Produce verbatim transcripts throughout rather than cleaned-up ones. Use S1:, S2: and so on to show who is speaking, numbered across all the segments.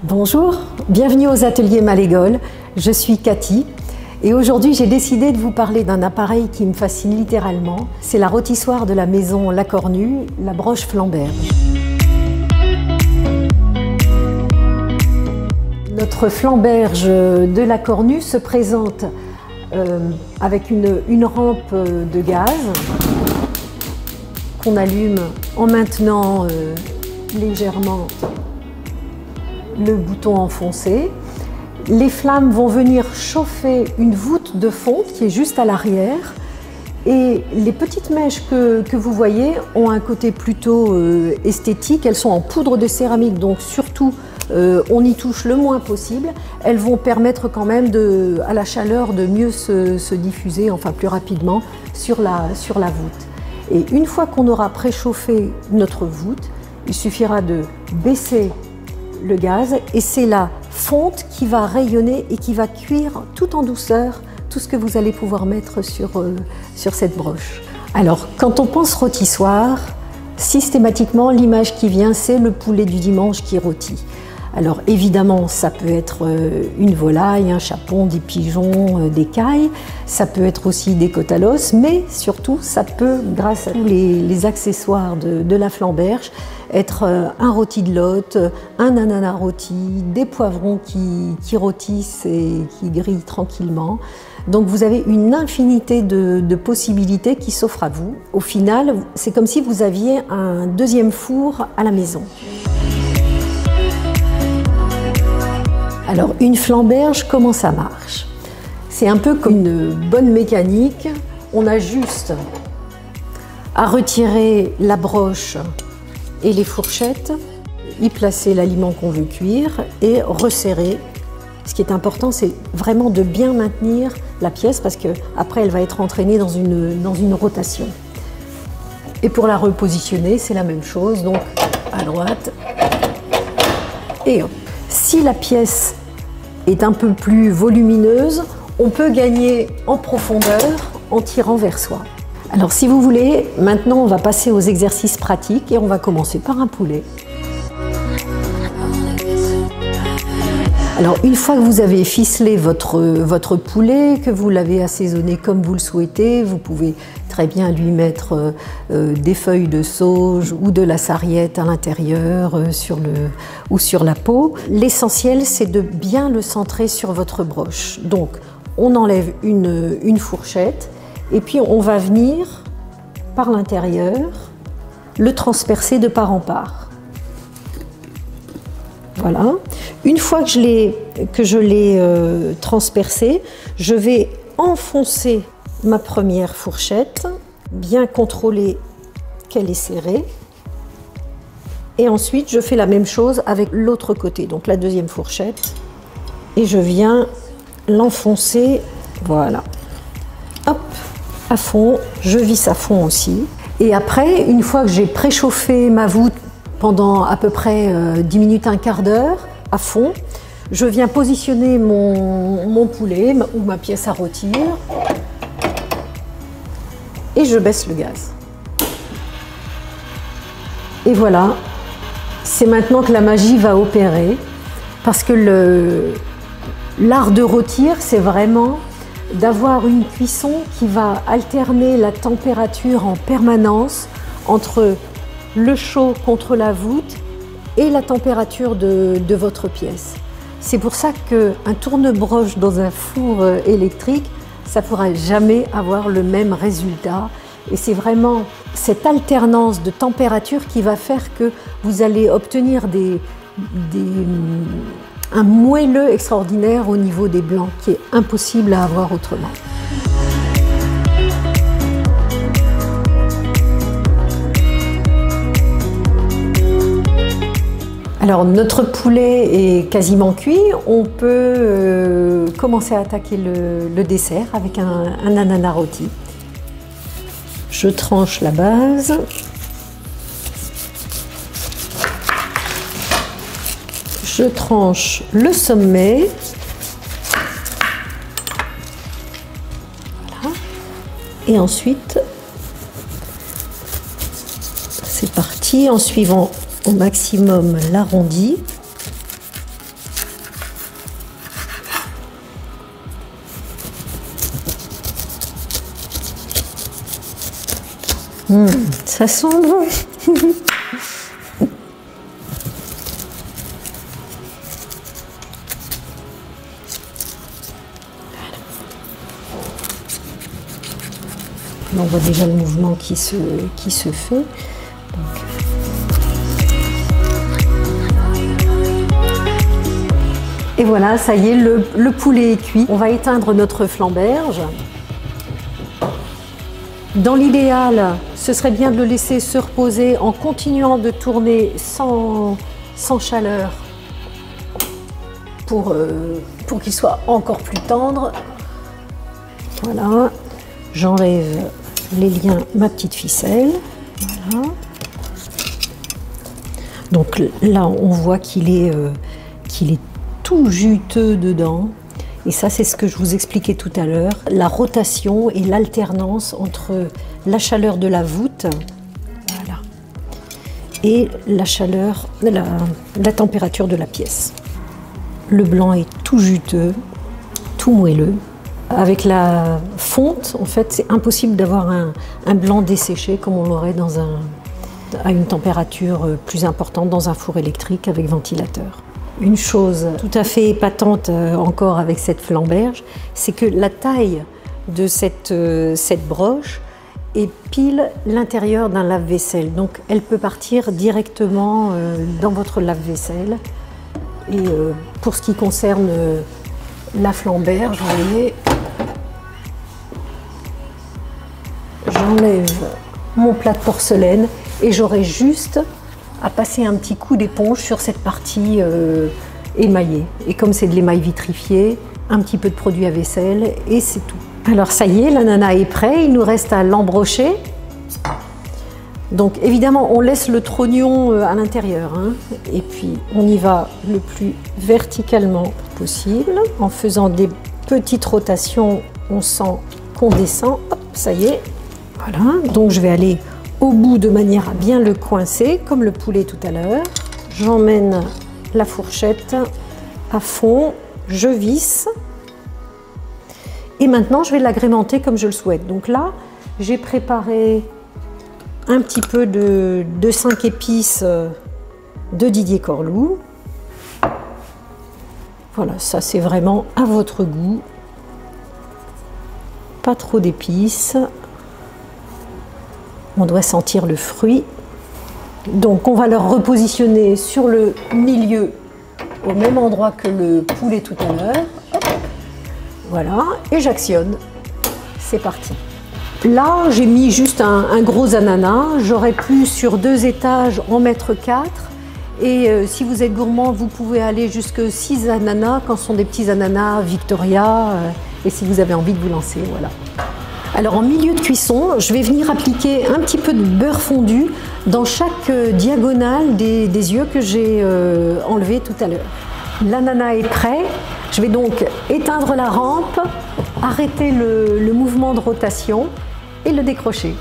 S1: Bonjour, bienvenue aux ateliers Malégol, je suis Cathy et aujourd'hui j'ai décidé de vous parler d'un appareil qui me fascine littéralement. C'est la rôtissoire de la maison La Cornue, la broche Flamberge. Notre Flamberge de La Cornue se présente euh, avec une, une rampe de gaz qu'on allume en maintenant euh, légèrement le bouton enfoncé. Les flammes vont venir chauffer une voûte de fonte qui est juste à l'arrière et les petites mèches que, que vous voyez ont un côté plutôt euh, esthétique. Elles sont en poudre de céramique, donc surtout euh, on y touche le moins possible. Elles vont permettre quand même de, à la chaleur de mieux se, se diffuser, enfin plus rapidement, sur la, sur la voûte. Et une fois qu'on aura préchauffé notre voûte, il suffira de baisser le gaz et c'est la fonte qui va rayonner et qui va cuire tout en douceur tout ce que vous allez pouvoir mettre sur, euh, sur cette broche. Alors quand on pense rôtissoire, systématiquement l'image qui vient c'est le poulet du dimanche qui rôtit. Alors évidemment ça peut être une volaille, un chapon, des pigeons, des cailles, ça peut être aussi des côtes à l'os, mais surtout ça peut, grâce à tous les, les accessoires de, de la Flamberge, être un rôti de lotte, un ananas rôti, des poivrons qui, qui rôtissent et qui grillent tranquillement. Donc vous avez une infinité de, de possibilités qui s'offrent à vous. Au final, c'est comme si vous aviez un deuxième four à la maison. Alors une Flamberge, comment ça marche? C'est un peu comme une bonne mécanique. On a juste à retirer la broche et les fourchettes, y placer l'aliment qu'on veut cuire et resserrer. Ce qui est important, c'est vraiment de bien maintenir la pièce parce qu'après elle va être entraînée dans une, dans une rotation. Et pour la repositionner, c'est la même chose, donc à droite et hop. Si la pièce est un peu plus volumineuse, on peut gagner en profondeur en tirant vers soi. Alors si vous voulez, maintenant on va passer aux exercices pratiques et on va commencer par un poulet. Alors une fois que vous avez ficelé votre, votre poulet, que vous l'avez assaisonné comme vous le souhaitez, vous pouvez très bien lui mettre euh, des feuilles de sauge ou de la sarriette à l'intérieur euh, sur le, ou sur la peau. L'essentiel c'est de bien le centrer sur votre broche. Donc on enlève une, une fourchette et puis on va venir par l'intérieur le transpercer de part en part. Voilà. Une fois que je l'ai que je l'ai euh, transpercé, je vais enfoncer ma première fourchette, bien contrôler qu'elle est serrée. Et ensuite, je fais la même chose avec l'autre côté, donc la deuxième fourchette. Et je viens l'enfoncer, voilà. Hop, à fond, je visse à fond aussi. Et après, une fois que j'ai préchauffé ma voûte pendant à peu près euh, dix minutes, un quart d'heure, à fond, je viens positionner mon, mon poulet ou ma pièce à rôtir et je baisse le gaz. Et voilà, c'est maintenant que la magie va opérer parce que le, l'art de rôtir, c'est vraiment d'avoir une cuisson qui va alterner la température en permanence entre le chaud contre la voûte et la température de, de votre pièce. C'est pour ça qu'un tourne-broche dans un four électrique, ça ne pourra jamais avoir le même résultat. Et c'est vraiment cette alternance de température qui va faire que vous allez obtenir des, des, un moelleux extraordinaire au niveau des blancs, qui est impossible à avoir autrement. Alors notre poulet est quasiment cuit, on peut euh, commencer à attaquer le, le dessert avec un, un ananas rôti. Je tranche la base. Je tranche le sommet. Voilà. Et ensuite, c'est parti en suivant au maximum l'arrondi. Mmh, ça sent bon. On voit déjà le mouvement qui se, qui se fait. Donc. Et voilà, ça y est, le, le poulet est cuit. On va éteindre notre flamberge. Dans l'idéal, ce serait bien de le laisser se reposer en continuant de tourner sans, sans chaleur pour, euh, pour qu'il soit encore plus tendre. Voilà, j'enlève les liens, ma petite ficelle. Voilà. Donc là, on voit qu'il est, euh, qu'il est tout juteux dedans. Et ça, c'est ce que je vous expliquais tout à l'heure. La rotation et l'alternance entre la chaleur de la voûte, voilà, et la chaleur, la, la température de la pièce. Le blanc est tout juteux, tout moelleux. Avec la fonte, en fait, c'est impossible d'avoir un, un blanc desséché comme on l'aurait dans un, à une température plus importante dans un four électrique avec ventilateur. Une chose tout à fait épatante encore avec cette flamberge, c'est que la taille de cette, cette broche est pile l'intérieur d'un lave-vaisselle. Donc elle peut partir directement dans votre lave-vaisselle. Et pour ce qui concerne la flamberge, vous voyez, j'enlève mon plat de porcelaine et j'aurai juste à passer un petit coup d'éponge sur cette partie euh, émaillée. Et comme c'est de l'émail vitrifié, un petit peu de produit à vaisselle et c'est tout. Alors ça y est, l'ananas est prêt, il nous reste à l'embrocher. Donc évidemment, on laisse le trognon à l'intérieur, hein, et puis on y va le plus verticalement possible. En faisant des petites rotations, on sent qu'on descend. Hop, ça y est. Voilà, donc je vais aller au bout de manière à bien le coincer, comme le poulet tout à l'heure. J'emmène la fourchette à fond, je visse. Et maintenant, je vais l'agrémenter comme je le souhaite. Donc là, j'ai préparé un petit peu de, de cinq épices de Didier Corlou. Voilà, ça c'est vraiment à votre goût. Pas trop d'épices. On doit sentir le fruit. Donc on va le repositionner sur le milieu, au même endroit que le poulet tout à l'heure. Voilà, et j'actionne. C'est parti. Là, j'ai mis juste un, un gros ananas. J'aurais pu sur deux étages en mettre quatre. Et euh, si vous êtes gourmand, vous pouvez aller jusqu'à six ananas quand ce sont des petits ananas Victoria. Euh, et si vous avez envie de vous lancer, voilà. Alors en milieu de cuisson, je vais venir appliquer un petit peu de beurre fondu dans chaque euh, diagonale des, des yeux que j'ai euh, enlevés tout à l'heure. L'ananas est prêt. Je vais donc éteindre la rampe, arrêter le, le mouvement de rotation et le décrocher.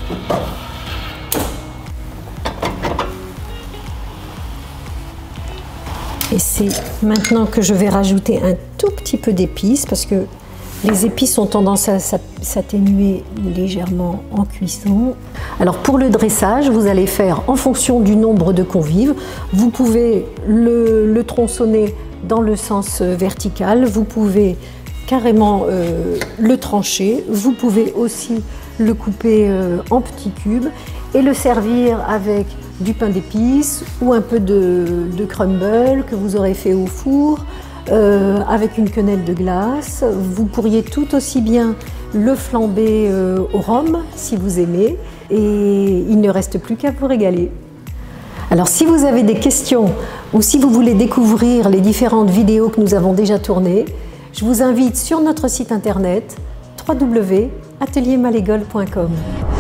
S1: Et c'est maintenant que je vais rajouter un tout petit peu d'épices parce que les épices ont tendance à s'atténuer légèrement en cuisson. Alors pour le dressage, vous allez faire en fonction du nombre de convives. Vous pouvez le, le tronçonner dans le sens vertical, vous pouvez carrément euh, le trancher, vous pouvez aussi le couper euh, en petits cubes et le servir avec du pain d'épices ou un peu de, de crumble que vous aurez fait au four, euh, avec une quenelle de glace. Vous pourriez tout aussi bien le flamber euh, au rhum si vous aimez et il ne reste plus qu'à vous régaler. Alors si vous avez des questions ou si vous voulez découvrir les différentes vidéos que nous avons déjà tournées, je vous invite sur notre site internet w w w point atelier malégol point com.